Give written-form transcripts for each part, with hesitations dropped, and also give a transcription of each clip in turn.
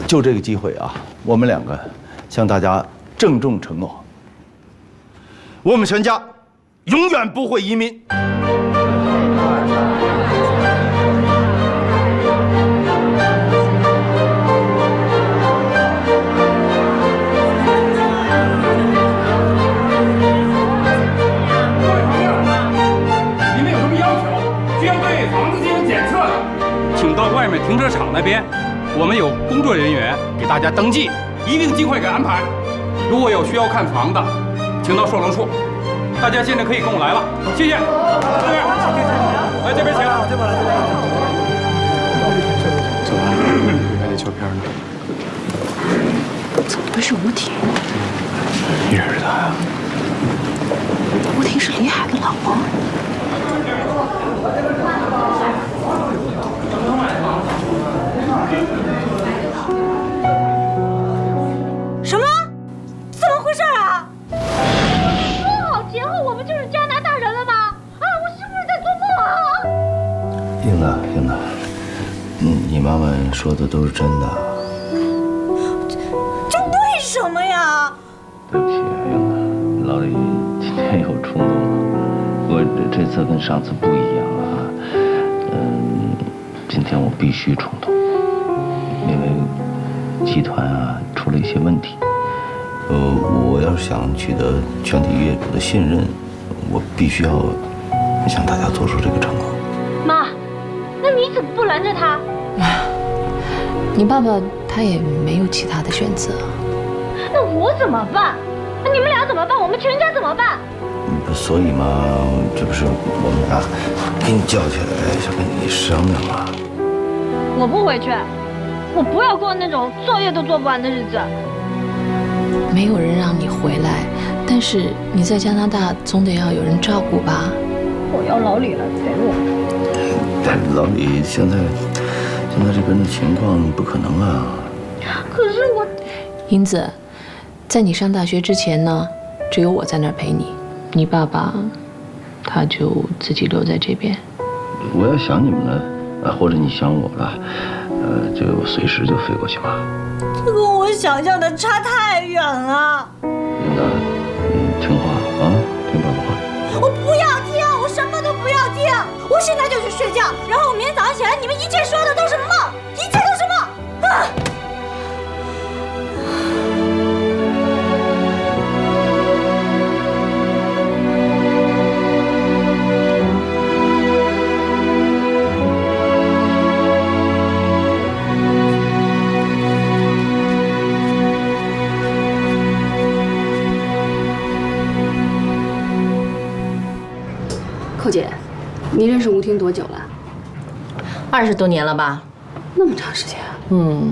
就这个机会啊，我们两个向大家郑重承诺，我们全家永远不会移民。 外面停车场那边，我们有工作人员给大家登记，一定尽快给安排。如果有需要看房的，请到售楼处。大家现在可以跟我来了，谢谢。来这边请。这边来，这边来。走吧，还得胶片呢。 怎么会是吴婷？ 你认识他呀？ 吴婷是李海的老婆。 什么？怎么回事啊？说好节后我们就是加拿大人了吗？啊，我是不是在做梦啊？ 英子，你妈妈说的都是真的。 这为什么呀？ 对不起啊，英子，老李今天有冲动了。不过这次跟上次不一样啊。今天我必须冲动，因为集团啊出了一些问题。我要是想取得全体业主的信任，我必须要向大家做出这个承诺。 妈，那你怎么不拦着他？ 你爸爸他也没有其他的选择。 那我怎么办？那你们俩怎么办？我们全家怎么办？ 所以嘛，这不是我们俩给你叫起来，想跟你商量嘛。 我不回去，我不要过那种作业都做不完的日子。 没有人让你回来，但是你在加拿大总得要有人照顾吧？ 我要老李来陪我。 但老李现在这边的情况不可能啊。 可是我， 英子，在你上大学之前呢，只有我在那儿陪你。你爸爸，他就自己留在这边。 我要想你们了，或者你想我了，就随时就飞过去吧。 这跟我想象的差太远了。 英子，听话啊，听爸爸话。 我不要听，我什么都不要听，我现在就去睡觉，然后我明天早上起来，你们一切说的都是梦，一切都是梦。啊！ 寇姐，你认识吴婷多久了 ？20多年了吧？ 那么长时间啊？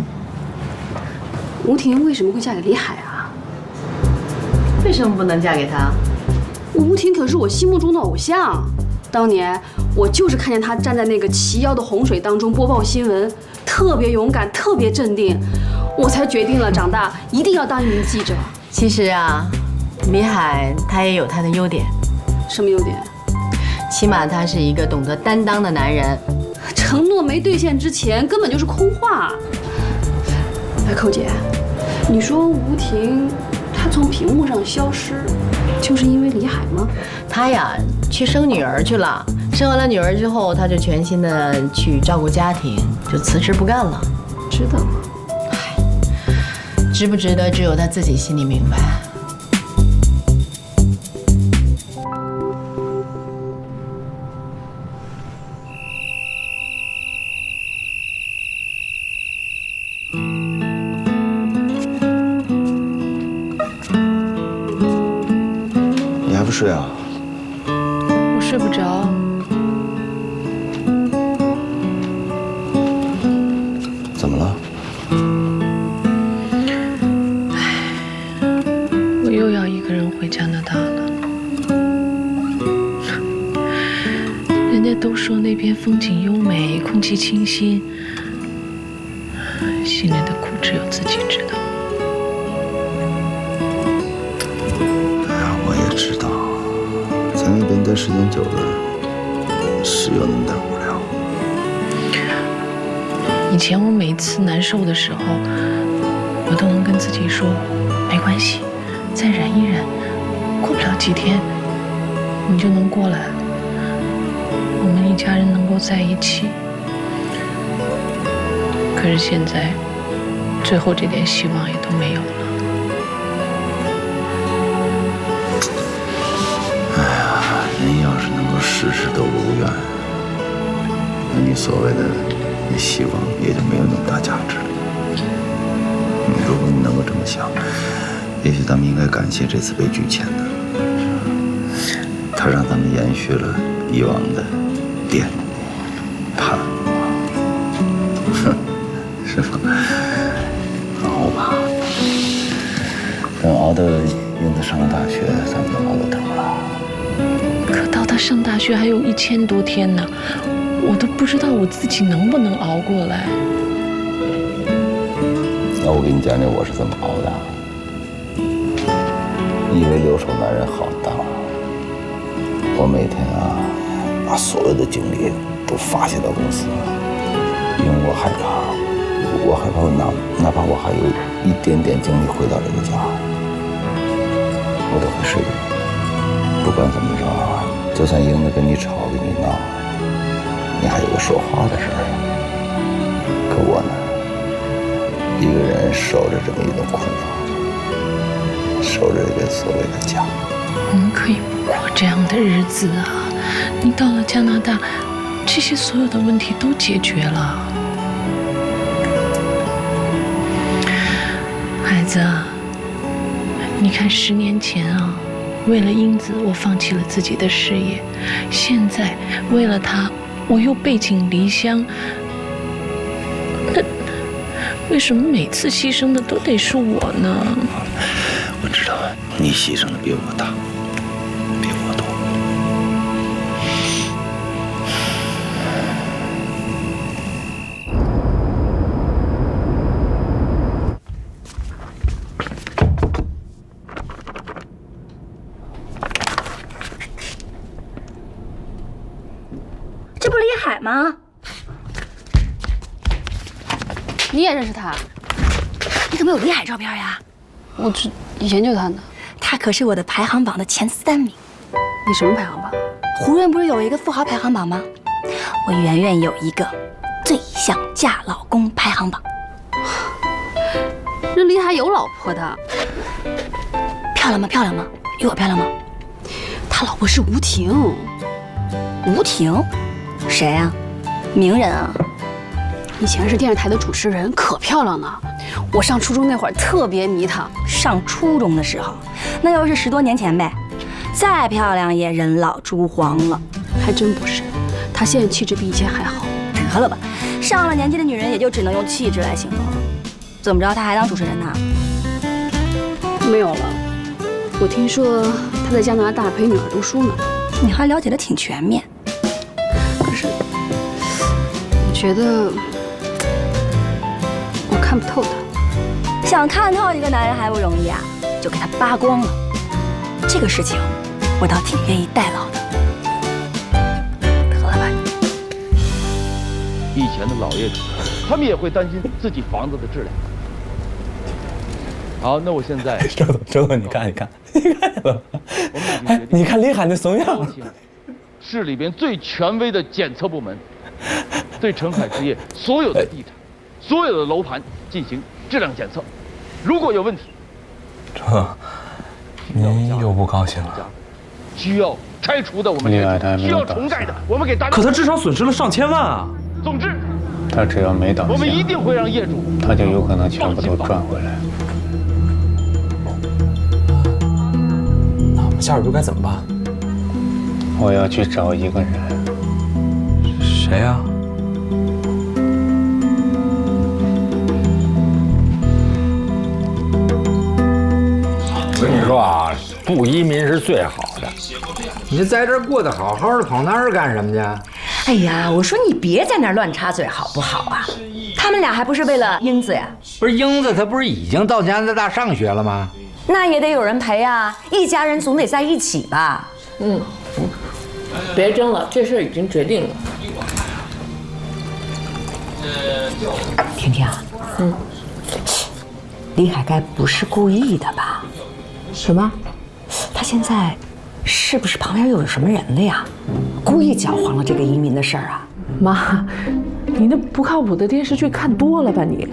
吴婷为什么会嫁给李海啊？ 为什么不能嫁给他？ 吴婷可是我心目中的偶像，当年我就是看见她站在那个齐腰的洪水当中播报新闻，特别勇敢，特别镇定，我才决定了长大一定要当一名记者。 其实啊，李海他也有他的优点。 什么优点？ 起码他是一个懂得担当的男人。 承诺没兑现之前，根本就是空话。哎，寇姐，你说吴婷她从屏幕上消失，就是因为李海吗？ 她呀，去生女儿去了。生完了女儿之后，她就全心的去照顾家庭，就辞职不干了。 值得吗？ 唉，值不值得，只有她自己心里明白。 不睡啊？ 我睡不着。 怎么了？ 我又要一个人回加拿大了。人家都说那边风景优美，空气清新，心里的苦只有自己知道。 知道，在那边待时间久了，是有那么点无聊。 以前我每次难受的时候， 我都能跟自己说，没关系，再忍一忍，过不了几天，你就能过来，我们一家人能够在一起。可是现在，最后这点希望也都没有了。 哎呀，人要是能够事事都如愿，那你所谓的希望也就没有那么大价值了。如果你能够这么想，也许咱们应该感谢这次悲剧前呢，它让咱们延续了以往的惦念、盼望，是吧？熬吧，等熬到英子上了大学，咱们就熬到头了。 可到他上大学还有1000多天呢，我都不知道我自己能不能熬过来。 那我给你讲讲我是怎么熬的。你以为留守男人好当？我每天把所有的精力都发泄到公司，因为我害怕，哪怕我还有一点点精力回到这个家，我都会睡着。不管怎么着，就算英子跟你吵跟你闹，你还有个说话的事儿。可我呢，一个人守着这么一栋空房，守着这个所谓的家。 我们可以不过这样的日子啊！你到了加拿大，这些所有的问题都解决了。孩子啊，你看10年前啊，为了英子，我放弃了自己的事业；现在为了她，我又背井离乡。那为什么每次牺牲的都得是我呢？ 我知道你牺牲的比我大，比我多。 这不是李海吗？ 你也认识他？ 你怎么有李海照片呀？ 我只研究他呢。 他可是我的排行榜的前3名。 你什么排行榜？ 胡润不是有一个富豪排行榜吗？我圆圆有一个最想嫁老公排行榜。 这李海有老婆的。 漂亮吗？漂亮吗？有我漂亮吗？ 他老婆是吴婷。 吴婷？谁呀？名人啊。 以前是电视台的主持人，可漂亮了。我上初中那会儿特别迷她。 上初中的时候，那又是10多年前呗。再漂亮也人老珠黄了。 还真不是，她现在气质比以前还好。 得了吧，上了年纪的女人也就只能用气质来形容了。怎么着，她还当主持人呢？ 没有了，我听说她在加拿大陪女儿读书呢。 你还了解得挺全面。 可是，我觉得我看不透他。 想看透一个男人还不容易啊，就给他扒光了。这个事情，我倒挺愿意代劳的。得了吧。 以前的老业主，他们也会担心自己房子的质量。好，那我现在， 周总，你看，你看见了？哎，你看李海那怂样。 市里边最权威的检测部门，对澄海实业所有的地产、所有的楼盘进行质量检测。如果有问题， 您又不高兴了？ 需要拆除的我们拆除，需要重盖的我们给大家。 可他至少损失了上千万啊！ 总之， 他只要没倒下， 我们一定会让业主， 他就有可能全部都赚回来。 那我们下一步该怎么办？ 我要去找一个人。 谁呀？ 我跟你说啊，不移民是最好的。你在这儿过得好好的，跑那儿干什么去？ 哎呀，我说你别在那儿乱插嘴好不好啊？他们俩还不是为了英子呀？ 不是英子，她不是已经到加拿大上学了吗？ 那也得有人陪啊，一家人总得在一起吧？ 别争了，这事已经决定了。 婷婷， 李海该不是故意的吧？ 什么？ 他现在是不是旁边又有什么人了呀？故意搅黄了这个移民的事儿啊？ 妈，你那不靠谱的电视剧看多了吧你？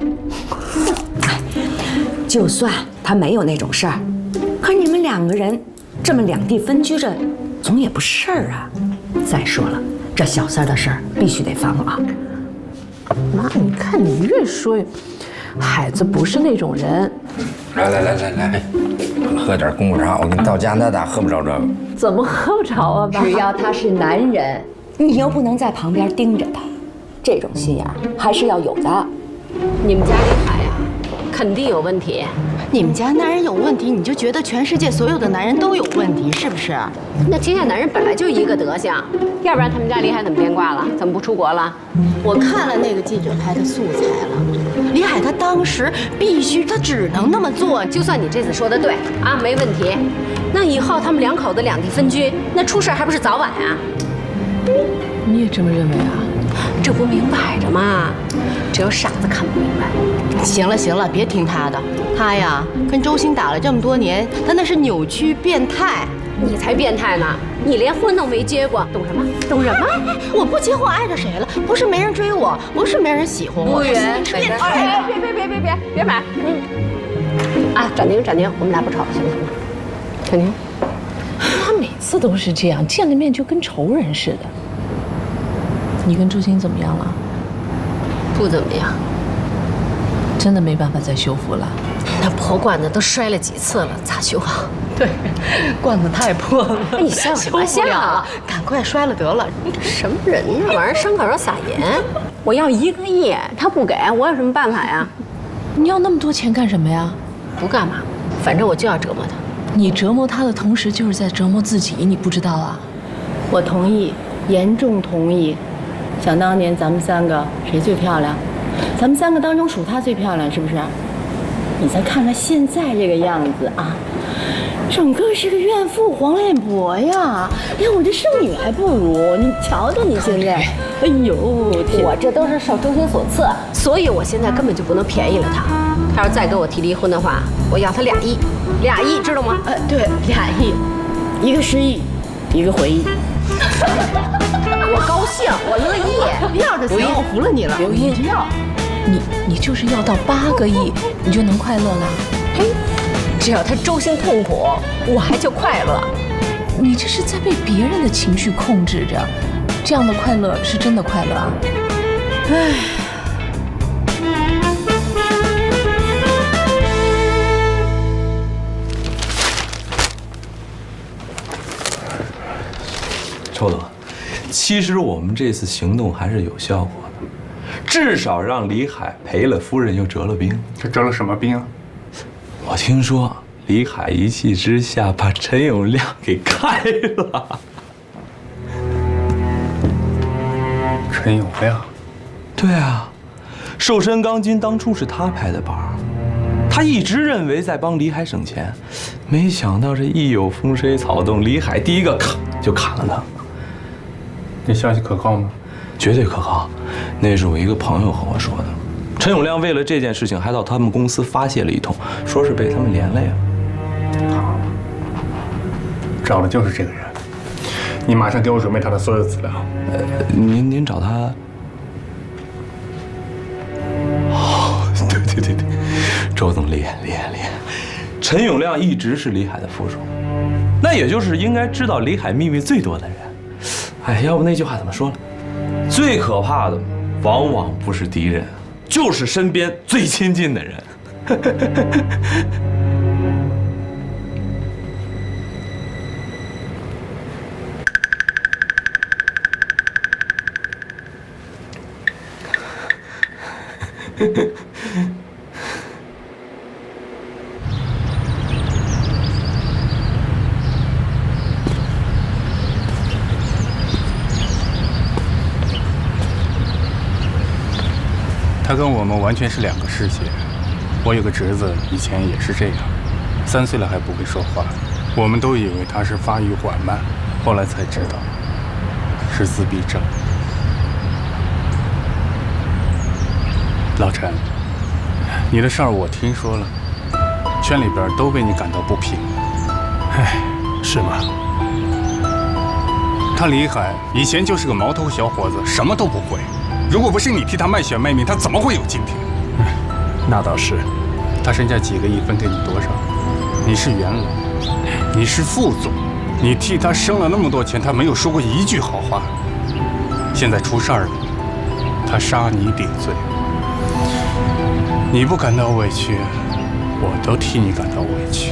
就算他没有那种事儿，可你们2个人这么2地分居着，总也不是事儿啊。再说了，这小三的事儿必须得放了。 妈，你看你越说，海子不是那种人。 来，喝点功夫茶。我跟你到加拿大喝不着这个。 怎么喝不着啊，爸？ 只要他是男人，你又不能在旁边盯着他，这种心眼还是要有的。 你们家李海呀，肯定有问题。 你们家男人有问题，你就觉得全世界所有的男人都有问题，是不是？ 那天下男人本来就一个德行，要不然他们家李海怎么变卦了？怎么不出国了？ 我看了那个记者拍的素材了，李海他当时他只能那么做。 就算你这次说的对啊，没问题，那以后他们2口子2地分居，那出事还不是早晚啊？ 你也这么认为啊？ 这不明摆着吗？只有傻子看不明白。 行了，别听他的。他呀，跟周星打了这么多年，他那是扭曲变态。 你才变态呢！你连婚都没结过，懂什么？懂什么？ 我不结婚碍着谁了？不是没人追我，不是没人喜欢我。 服务员，别买！啊，暂停，我们俩不吵了，行不行？暂停。 他每次都是这样，见了面就跟仇人似的。你跟周星怎么样了？ 不怎么样。 真的没办法再修复了。 那破罐子都摔了几次了，咋修好？ 对，罐子太破了。 你笑什么笑？ 赶快摔了得了。 什么人呀？往人伤口上撒盐。我要1个亿，他不给我有什么办法呀？ 你要那么多钱干什么呀？ 不干嘛，反正我就要折磨他。 你折磨他的同时，就是在折磨自己，你不知道啊？ 我同意，严重同意。想当年咱们3个谁最漂亮？咱们3个当中数她最漂亮，是不是？你再看她现在这个样子啊，整个是个怨妇黄脸婆呀，连我这剩女还不如。你瞧瞧你现在，哎呦天！ 我这都是受周星所赐，所以我现在根本就不能便宜了他。他要再跟我提离婚的话，我要他2亿，2亿知道吗？ 对，2亿，一个失忆，一个回忆。 我高兴，我乐意。 要就行，我服了你了。 刘英，你就是要到8个亿，你就能快乐了。 嘿，只要他周星痛苦，我还就快乐。 你这是在被别人的情绪控制着，这样的快乐是真的快乐啊？唉。 臭德，其实我们这次行动还是有效果的，至少让李海赔了夫人又折了兵。 这折了什么兵啊？ 我听说李海一气之下把陈永亮给开了。 陈永亮？ 对啊，瘦身钢筋当初是他拍的板，他一直认为在帮李海省钱，没想到这一有风吹草动，李海第一个咔就砍了他。 这消息可靠吗？ 绝对可靠，那是我一个朋友和我说的。陈永亮为了这件事情还到他们公司发泄了一通，说是被他们连累了。 好，找的就是这个人，你马上给我准备他的所有资料。 您找他？哦，对，周总厉害。陈永亮一直是李海的副手，那也就是应该知道李海秘密最多的人。哎，要不那句话怎么说了？最可怕的往往不是敌人，就是身边最亲近的人。 他跟我们完全是2个世界。我有个侄子，以前也是这样，3岁了还不会说话。我们都以为他是发育缓慢，后来才知道是自闭症。老陈，你的事儿我听说了， 圈里边都为你感到不平。 哎，是吗？ 他李海以前就是个毛头小伙子，什么都不会。如果不是你替他卖血卖命，他怎么会有今天？ 那倒是。 他身价几个亿，分给你多少？你是元老，你是副总，你替他生了那么多钱，他没有说过一句好话。现在出事儿了，他杀你顶罪，你不感到委屈，我都替你感到委屈。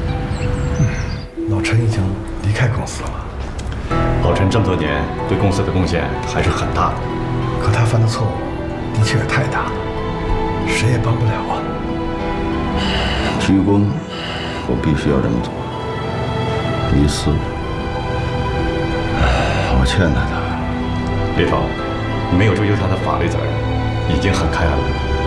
老陈已经离开公司了。 老陈这么多年对公司的贡献还是很大的， 可他犯的错误的确是太大了，谁也帮不了啊。 至于公，我必须要这么做。李四，我欠他的。 李总，你没有追究他的法律责任，已经很开恩了。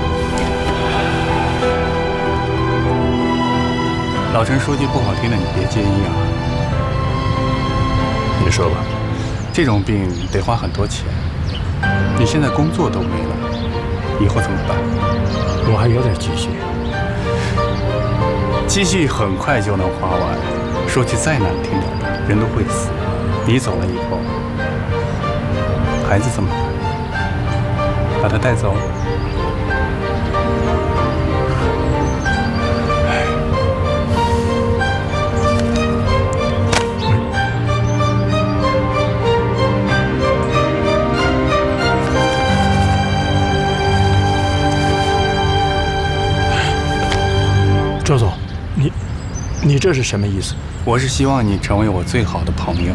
老陈说句不好听的，你别介意啊。 你说吧。 这种病得花很多钱，你现在工作都没了，以后怎么办？ 我还有点积蓄， 积蓄很快就能花完。说句再难听点的，人都会死。你走了以后，孩子怎么办？把他带走？ 周总，你这是什么意思？ 我是希望你成为我最好的朋友。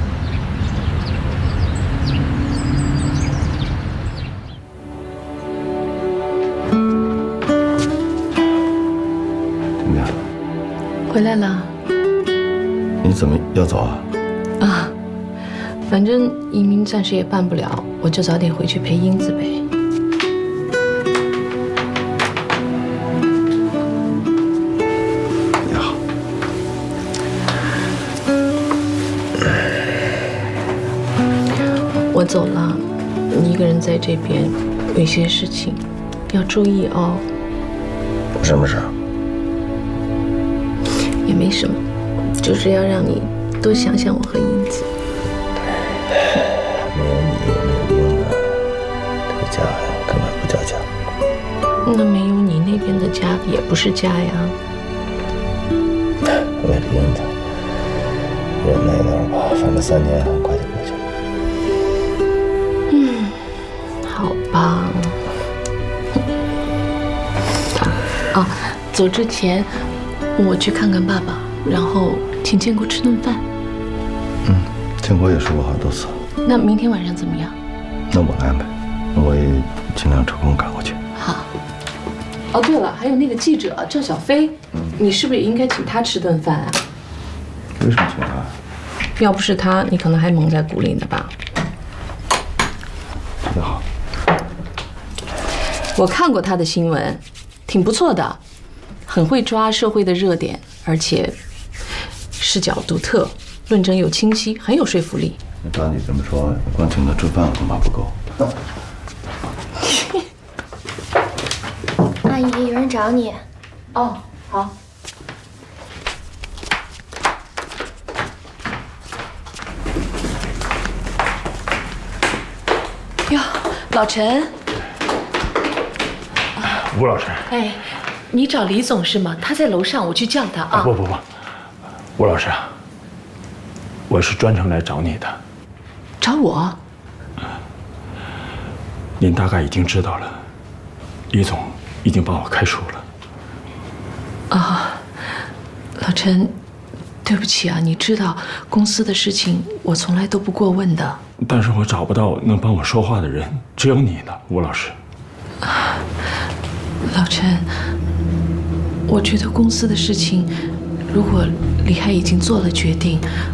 怎么样？ 回来了。 你怎么要走啊？ 啊，反正移民暂时也办不了，我就早点回去陪英子呗。我走了，你一个人在这边，有些事情要注意哦。 什么事？ 也没什么，就是要让你多想想我和英子。 没有你，没有英子，这个家呀根本不叫家。 那没有你那边的家也不是家呀。 为了英子，忍耐一点吧，反正3年很快就过去了。 好吧。哦，走之前我去看看爸爸，然后请建国吃顿饭。 建国也说过好多次。 那明天晚上怎么样？ 那我来安排，我也尽量抽空赶过去。 好。哦，对了，还有那个记者赵小飞，你是不是也应该请他吃顿饭啊？ 为什么请他？ 要不是他，你可能还蒙在鼓里呢吧？ 特别好。 我看过他的新闻，挺不错的，很会抓社会的热点，而且视角独特，论证又清晰，很有说服力。 照你这么说，光请他吃饭恐怕不够。 阿姨，有人找你。 哦，好。哟，老陈。 吴老师。 哎，你找李总是吗？他在楼上，我去叫他啊。 不，吴老师啊，我是专程来找你的。 找我？ 您大概已经知道了，李总已经把我开除了。 啊，老陈，对不起啊，你知道公司的事情我从来都不过问的。 但是我找不到能帮我说话的人，只有你了，吴老师。 老陈，我觉得公司的事情，如果李海已经做了决定，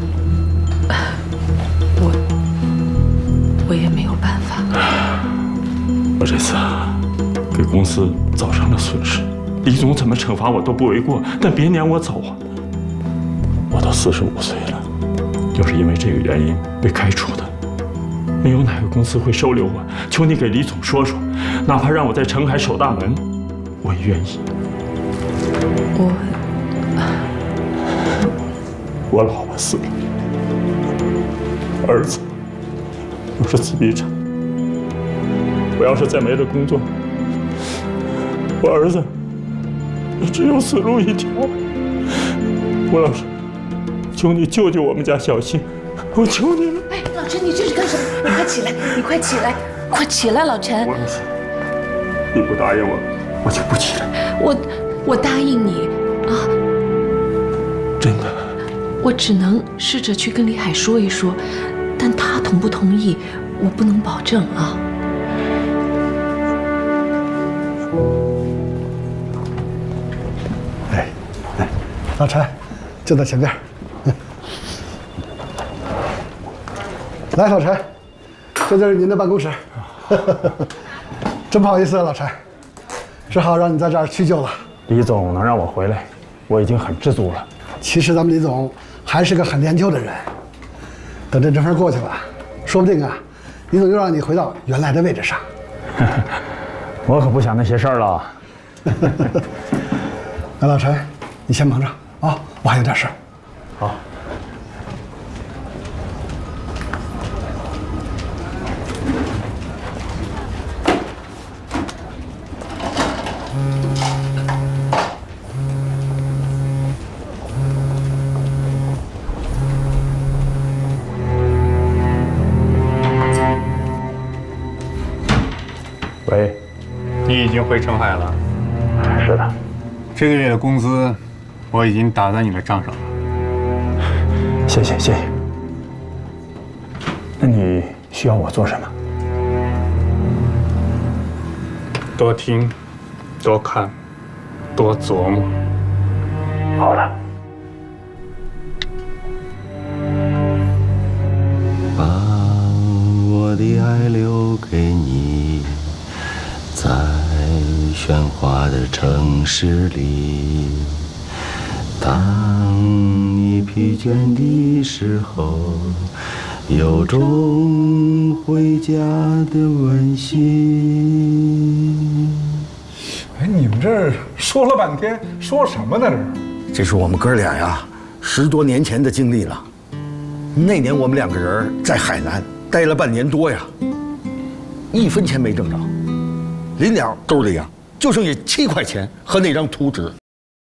我也没有办法。 我这次给公司造成了损失，李总怎么惩罚我都不为过，但别撵我走啊！我都45岁了，就是因为这个原因被开除的，没有哪个公司会收留我。求你给李总说说，哪怕让我在澄海守大门，我也愿意。 我我老婆死了，儿子又是自闭症，我要是再没了工作，我儿子只有死路一条。吴老师，求你救救我们家小新，我求你了！ 哎，老陈，你这是干什么？你快起来，你快起来，快起来，老陈！ 吴老师，你不答应我，我就不起来。 我答应你啊， 真的。 我只能试着去跟李海说一说，但他同不同意，我不能保证啊。 哎，老陈，就在前边。来，老陈，这就是您的办公室。真不好意思，老陈，只好让你在这儿屈就了。 李总能让我回来，我已经很知足了。 其实咱们李总还是个很念旧的人。等这阵风过去了，说不定啊，李总又让你回到原来的位置上。 我可不想那些事儿了。 那老陈，你先忙着啊，我还有点事儿。 好。 喂，你已经回澄海了？ 是的。 这个月的工资我已经打在你的账上了。 谢谢谢谢。那你需要我做什么？ 多听，多看，多琢磨。 好的。 把我的爱留给你，在喧哗的城市里，当你疲倦的时候，有种回家的温馨。 哎，你们这儿说了半天，说什么呢？ 这是我们哥俩呀，10多年前的经历了。那年我们2个人在海南待了半年多呀，1分钱没挣着，临了兜里呀就剩下7块钱和那张图纸。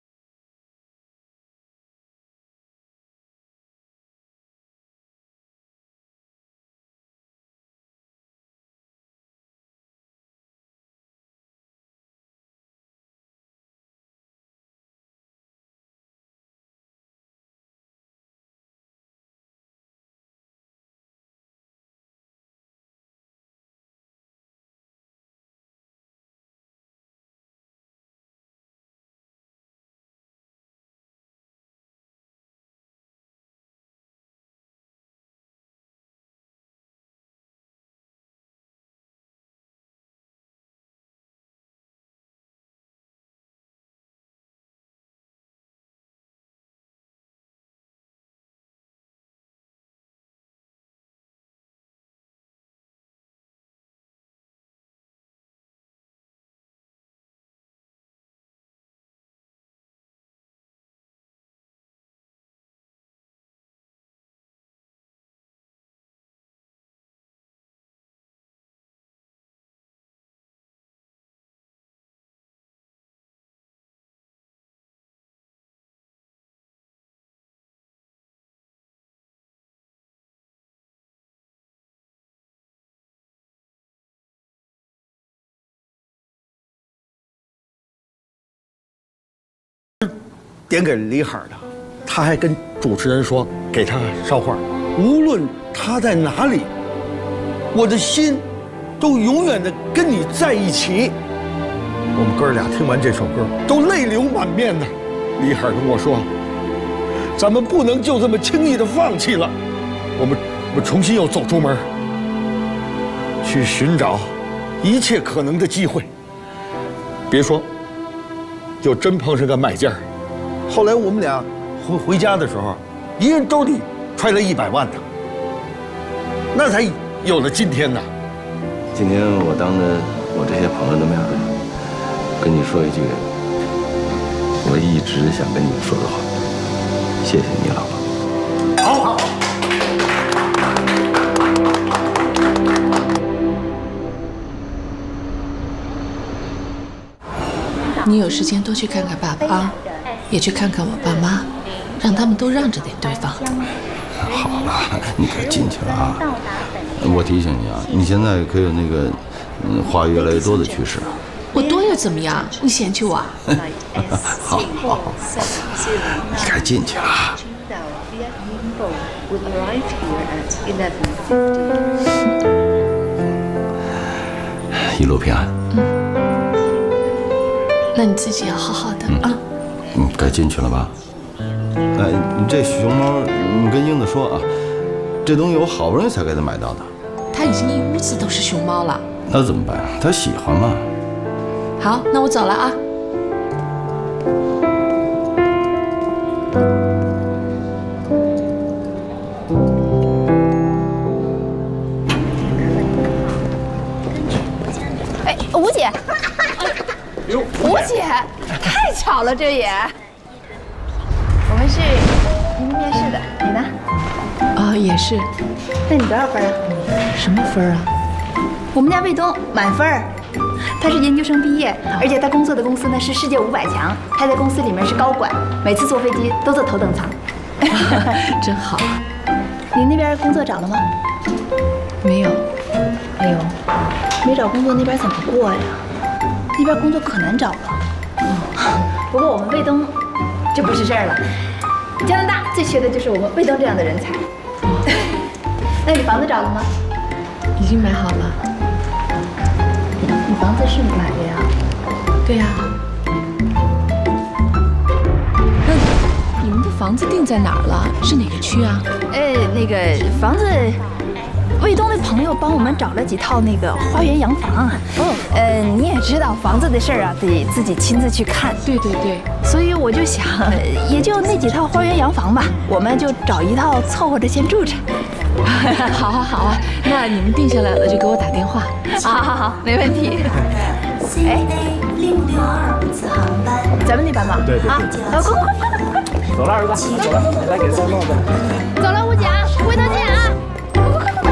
点给李海的，他还跟主持人说给他捎话，无论他在哪里，我的心都永远的跟你在一起。我们哥俩听完这首歌都泪流满面的。李海跟我说，咱们不能就这么轻易的放弃了，我们重新又走出门，去寻找一切可能的机会。别说，就真碰上个买家。后来我们俩回家的时候，一人兜里揣了100万呢，那才有了今天呢。 今天我当着我这些朋友的面，跟你说一句我一直想跟你说的话，谢谢你，老婆。 好。 你有时间多去看看爸爸啊，也去看看我爸妈，让他们都让着点对方。 好了，你可进去了啊！我提醒你啊，你现在可有那个话越来越多的趋势。 我多又怎么样？你嫌弃我啊？ 好，你该进去了。一路平安。 那你自己要好好的啊。 该进去了吧？哎，你这熊猫，你跟英子说啊，这东西我好不容易才给他买到的。 他已经一屋子都是熊猫了。 那怎么办？他喜欢嘛。 好，那我走了啊。 哎，吴姐，吴姐，太巧了，这也。我们是明天面试的，你呢？ 啊，也是。 那你多少分啊？ 什么分啊？ 我们家卫东满分，他是研究生毕业，而且他工作的公司呢是世界500强，他在公司里面是高管，每次坐飞机都坐头等舱。 真好。 你那边工作找了吗？ 没有。 哎呦，没找工作那边怎么过呀？那边工作可难找了。不过我们卫东就不是事儿了，加拿大最缺的就是我们卫东这样的人才。那你房子找了吗？ 已经买好了。 你房子是买的呀？ 对呀。那你们的房子定在哪儿了？是哪个区啊？ 那个房子，卫东的朋友帮我们找了几套那个花园洋房。你也知道房子的事儿啊，得自己亲自去看。 对对对。 所以我就想，也就那几套花园洋房吧，我们就找一套凑合着先住着。 好啊好啊，那你们定下来了就给我打电话。 好，没问题。哎，662次航班，咱们那班吗？ 对。 啊，快！ 走了，儿子，走了，你来给咱帽子。 走了，吴姐啊，回头见啊！快！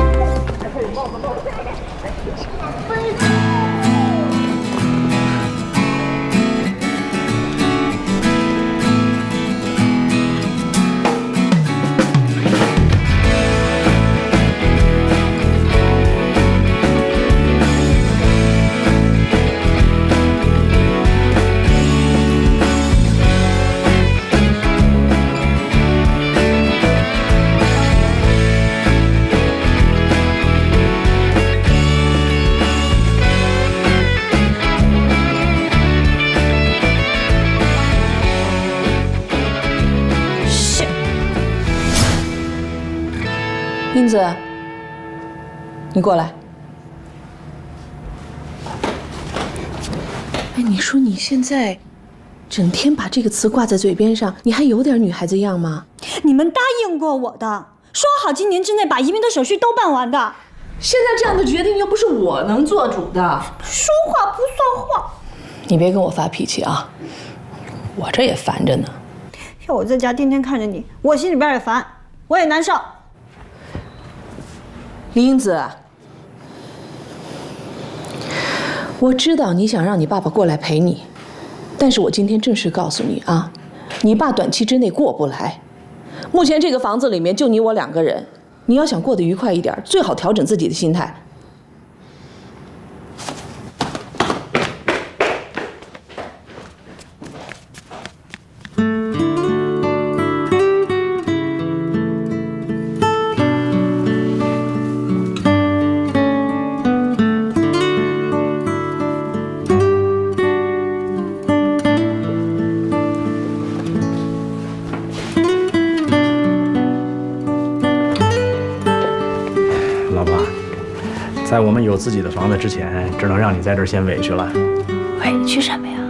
英子，你过来。哎，你说你现在整天把这个词挂在嘴边上，你还有点女孩子样吗？ 你们答应过我的，说好今年之内把移民的手续都办完的。 现在这样的决定又不是我能做主的， 说话不算话。 你别跟我发脾气啊，我这也烦着呢。 要我在家天天看着你，我心里边也烦，我也难受。 李英子，我知道你想让你爸爸过来陪你，但是我今天正式告诉你啊，你爸短期之内过不来。目前这个房子里面就你我2个人，你要想过得愉快一点，最好调整自己的心态。 在我们有自己的房子之前，只能让你在这儿先委屈了。 委屈什么呀？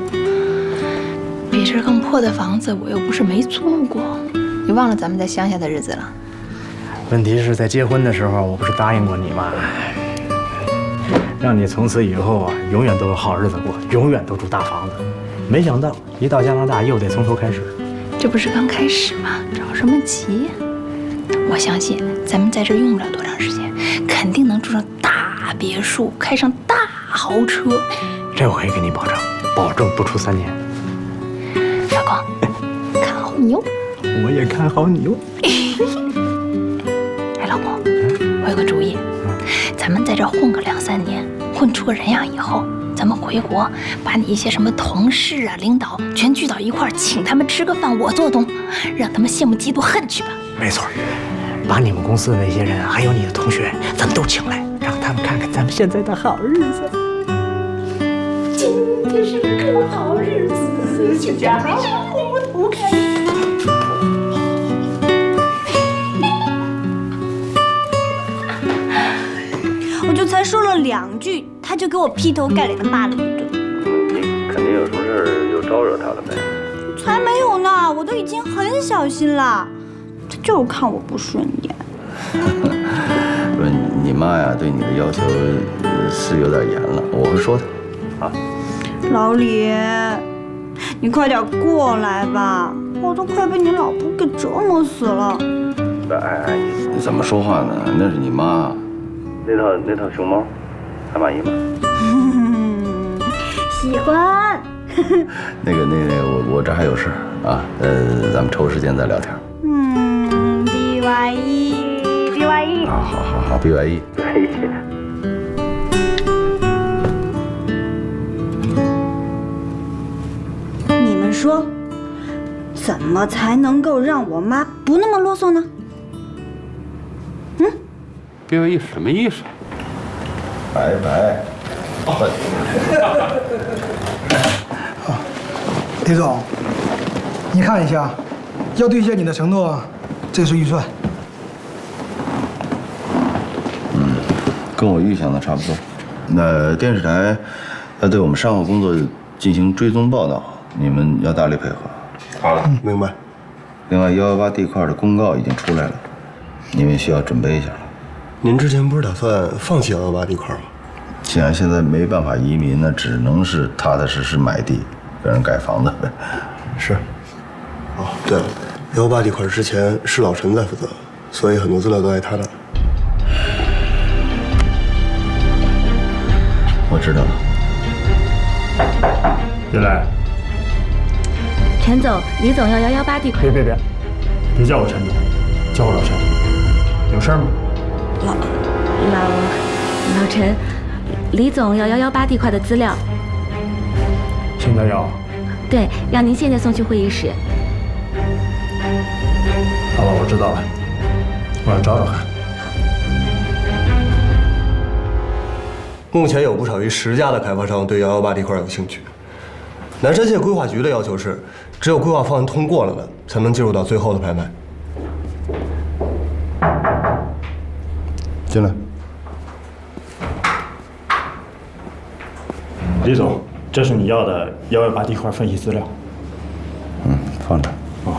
比这更破的房子，我又不是没租过。你忘了咱们在乡下的日子了？ 问题是在结婚的时候，我不是答应过你吗？让你从此以后啊，永远都有好日子过，永远都住大房子。没想到一到加拿大又得从头开始。 这不是刚开始吗？着什么急呀？ 我相信咱们在这用不了多长时间，肯定能住上大别墅，开上大豪车。 这我可以给你保证，保证不出3年。 老公，看好你哦。 我也看好你哦。 哎，老公，我有个主意，咱们在这混个2、3年，混出个人样以后，咱们回国，把你一些什么同事啊、领导全聚到一块儿，请他们吃个饭，我做东，让他们羡慕嫉妒恨去吧。 没错，把你们公司的那些人，还有你的同学，咱们都请来，让他们看看咱们现在的好日子。 今天是个好日子，全家人我不开。 我就才说了2句，他就给我劈头盖脸的骂了一顿。 你肯定有什么事儿又招惹他了呗？ 才没有呢，我都已经很小心了，他就是看我不顺眼。 不是你妈呀，对你的要求是有点严了，我会说她啊。 老李，你快点过来吧，我都快被你老婆给折磨死了。 哎，你怎么说话呢？那是你妈。那套熊猫，还满意吗？ 喜欢。 那个，我这还有事儿啊，咱们抽时间再聊天。 BYE。 好，BYE。 你们说，怎么才能够让我妈不那么啰嗦呢 ？BYE 什么意思？ 拜拜。 李总，你看一下，要兑现你的承诺，这是预算。 跟我预想的差不多。那电视台要对我们善后工作进行追踪报道，你们要大力配合。 好了，明白。 另外，118地块的公告已经出来了，你们需要准备一下了。 您之前不是打算放弃118地块吗？ 既然现在没办法移民，那只能是踏踏实实买地，给人盖房子呗。 是。哦，对了，118地块之前是老陈在负责，所以很多资料都在他那。 我知道了。 进来。 陈总，李总要118地块。 别叫我陈总，叫我老陈。有事吗？ 老陈，李总要118地块的资料。 现在要？ 对，让您现在送去会议室。 好了，我知道了，我要找找看。 目前有不少于10家的开发商对118地块有兴趣。南山县规划局的要求是，只有规划方案通过了的，才能进入到最后的拍卖。进来。 李总，这是你要的118地块分析资料。 放着。 哦。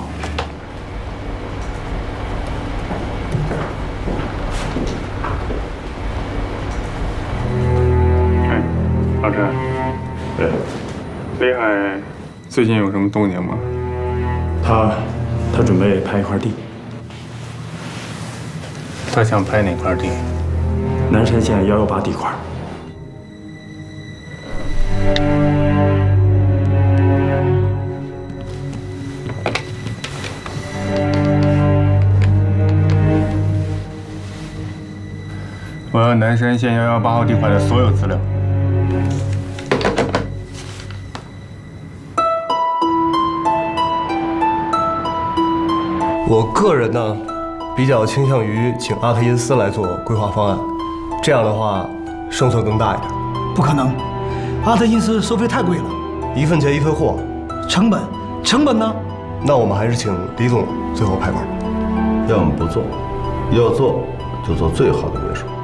哎，老陈。 对。 李海最近有什么动静吗？ 他准备拍一块地。 他想拍哪块地？ 南山县118地块。 我要南山县118号地块的所有资料。 我个人呢，比较倾向于请阿特因斯来做规划方案，这样的话胜算更大一点。 不可能，阿特因斯收费太贵了 ，1分钱1分货。 成本呢？ 那我们还是请李总最后拍板。 要么不做，要做就做最好的别墅。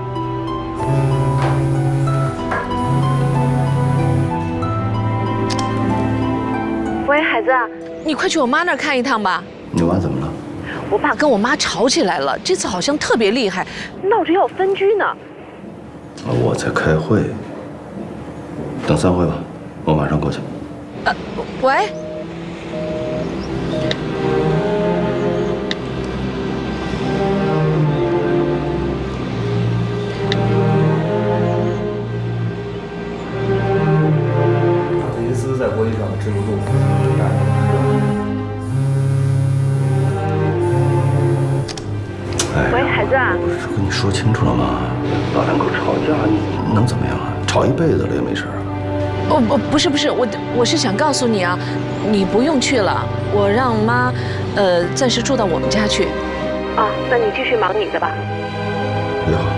喂，孩子，你快去我妈那儿看一趟吧。 你妈怎么了？ 我爸跟我妈吵起来了，这次好像特别厉害，闹着要分居呢。 我在开会，等散会吧，我马上过去。 喂。 说清楚了吗？老两口吵架能怎么样啊？吵一辈子了也没事啊。 哦，不是，我是想告诉你啊，你不用去了，我让妈，暂时住到我们家去。啊，那你继续忙你的吧。 也好。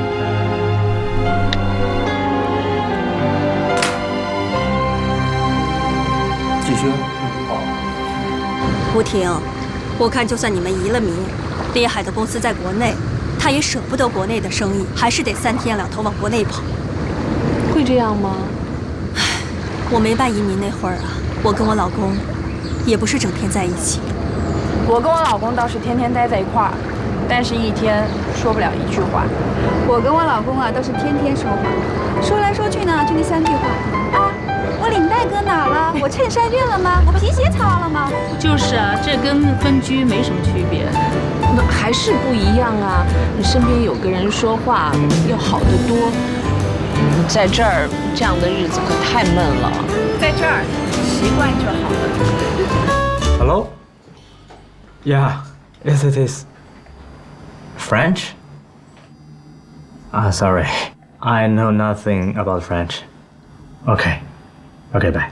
继续。好。 吴婷，我看就算你们移了民，厉海的公司在国内，他也舍不得国内的生意，还是得3天2头往国内跑。 会这样吗？ 我没办移民那会儿啊，我跟我老公也不是整天在一起。 我跟我老公倒是天天待在一块儿，但是一天说不了一句话。 我跟我老公啊，都是天天说话，说来说去呢，就那3句话啊。我领带搁哪了？我衬衫熨了吗？我皮鞋擦了吗？ 就是啊，这跟分居没什么区别，还是不一样啊。你身边有个人说话要好得多。在这儿这样的日子可太闷了， 在这儿习惯就好了。 Hello? Yeah, yes it is. French? Ah, sorry. I know nothing about French. Okay. Okay, bye.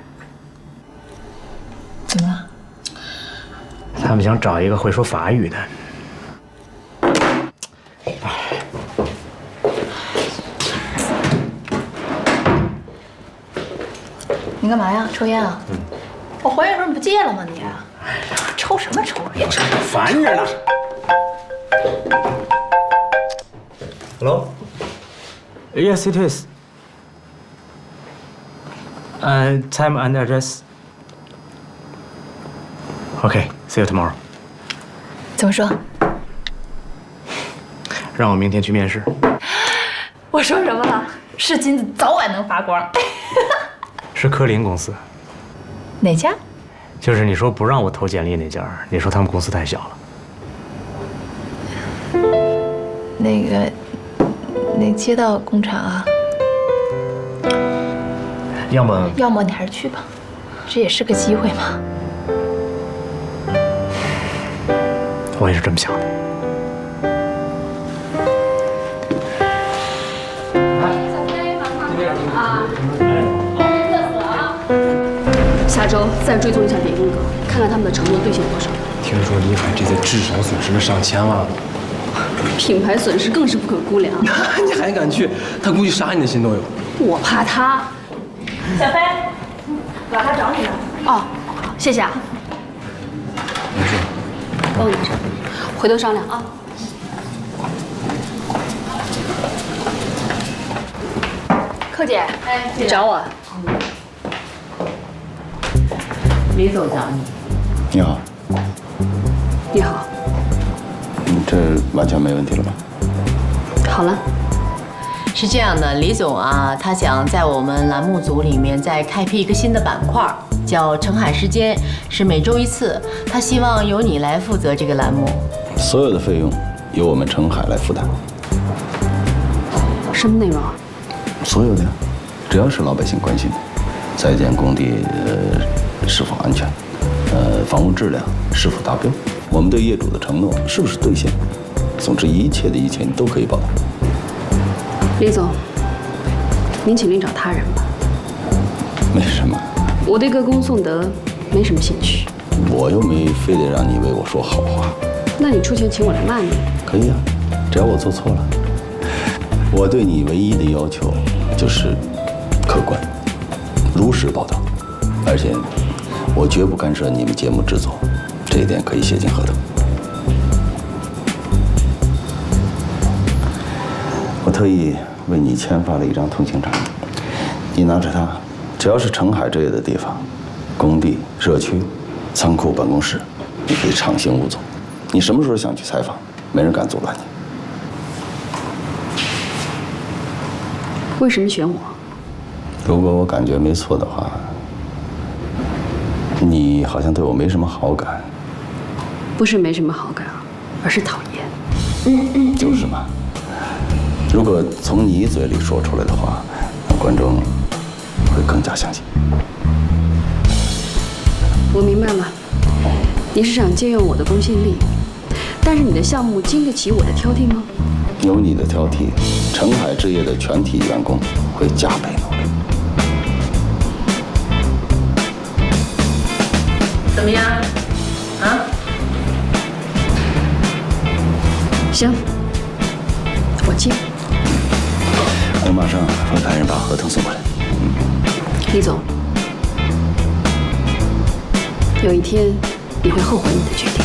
怎么了？ 他们想找一个会说法语的。 你干嘛呀？抽烟啊？我还原时候你不戒了吗你？抽什么抽？别抽！ 烦着呢。Hello? Yes, it is. Time and address. Okay, see you tomorrow. 怎么说？ 让我明天去面试。 我说什么了？是金子早晚能发光。 是科林公司。 哪家？ 就是你说不让我投简历那家。你说他们公司太小了。 那街道工厂啊。要么你还是去吧，这也是个机会嘛。 我也是这么想的。 下周再追踪一下点映阁，看看他们的承诺兑现多少。 听说李海这次至少损失了上千万。 品牌损失更是不可估量。 你还敢去？他估计杀你的心都有。 我怕他。 小飞，老他找你呢。 哦，谢谢啊。 没事。 帮我拿上，回头商量啊。 寇姐，你找我。 李总找你。 你好。 你好。 这完全没问题了吧？ 好了。 是这样的，李总啊，他想在我们栏目组里面再开辟一个新的板块，叫澄海时间，是每周1次。他希望由你来负责这个栏目。 所有的费用由我们澄海来负担。 什么内容啊？ 所有的呀，只要是老百姓关心的，在建工地是否安全，房屋质量是否达标，我们对业主的承诺是不是兑现，总之一切的一切你都可以报道。 李总，您请另找他人吧。 没什么。 我对歌功颂德没什么兴趣。 我又没非得让你为我说好话。 那你出钱请我来骂你？ 可以啊，只要我做错了。我对你唯一的要求就是客观、如实报道，而且我绝不干涉你们节目制作，这一点可以写进合同。我特意为你签发了一张通行证，你拿着它，只要是澄海这类的地方，工地、社区、仓库、办公室，你可以畅行无阻。你什么时候想去采访，没人敢阻拦你。 为什么选我？ 如果我感觉没错的话，你好像对我没什么好感。 不是没什么好感，而是讨厌。 就是嘛。如果从你嘴里说出来的话，观众会更加相信。 我明白了，你是想借用我的公信力，但是你的项目经得起我的挑剔吗？ 有你的挑剔，澄海置业的全体员工会加倍努力。 怎么样？啊？行，我接。 我马上会派人把合同送过来。 李总，有一天你会后悔你的决定。